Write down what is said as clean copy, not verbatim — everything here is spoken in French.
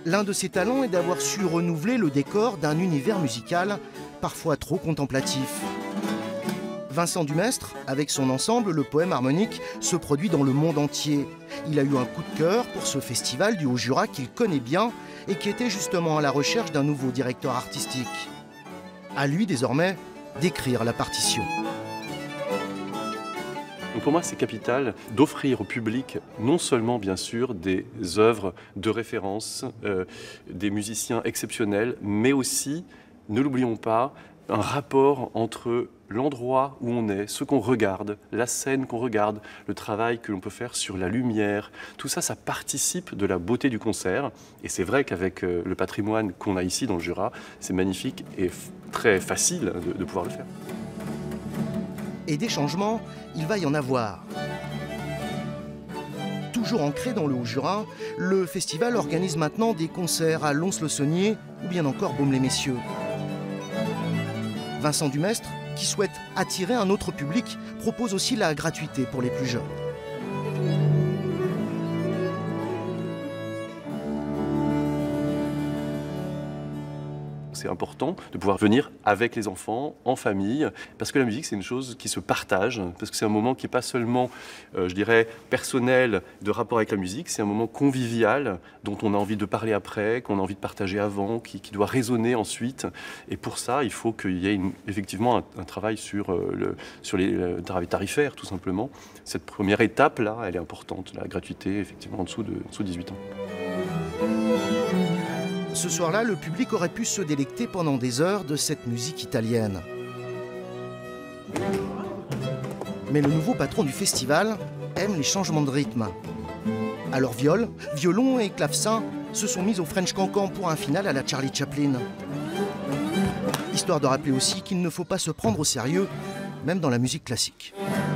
L'un de ses talents est d'avoir su renouveler le décor d'un univers musical parfois trop contemplatif. Vincent Dumestre, avec son ensemble, le Poème harmonique, se produit dans le monde entier. Il a eu un coup de cœur pour ce festival du Haut-Jura qu'il connaît bien et qui était justement à la recherche d'un nouveau directeur artistique. À lui, désormais, d'écrire la partition. Donc pour moi, c'est capital d'offrir au public non seulement, bien sûr, des œuvres de référence, des musiciens exceptionnels, mais aussi, ne l'oublions pas, un rapport entre l'endroit où on est, ce qu'on regarde, la scène qu'on regarde, le travail que l'on peut faire sur la lumière. Tout ça, ça participe de la beauté du concert. Et c'est vrai qu'avec le patrimoine qu'on a ici dans le Jura, c'est magnifique et très facile de pouvoir le faire. Et des changements, il va y en avoir. Toujours ancré dans le Haut-Jura, le festival organise maintenant des concerts à Lons-le-Saunier ou bien encore Baume-les-Messieurs. Vincent Dumestre, qui souhaite attirer un autre public, propose aussi la gratuité pour les plus jeunes. C'est important de pouvoir venir avec les enfants, en famille, parce que la musique, c'est une chose qui se partage, parce que c'est un moment qui n'est pas seulement, je dirais, personnel de rapport avec la musique, c'est un moment convivial dont on a envie de parler après, qu'on a envie de partager avant, qui doit résonner ensuite. Et pour ça, il faut qu'il y ait effectivement un travail sur les tarifaires, tout simplement. Cette première étape-là, elle est importante, la gratuité, effectivement, en dessous de 18 ans. Ce soir-là, le public aurait pu se délecter pendant des heures de cette musique italienne. Mais le nouveau patron du festival aime les changements de rythme. Alors viol, violon et clavecin se sont mis au French Cancan pour un final à la Charlie Chaplin. Histoire de rappeler aussi qu'il ne faut pas se prendre au sérieux, même dans la musique classique.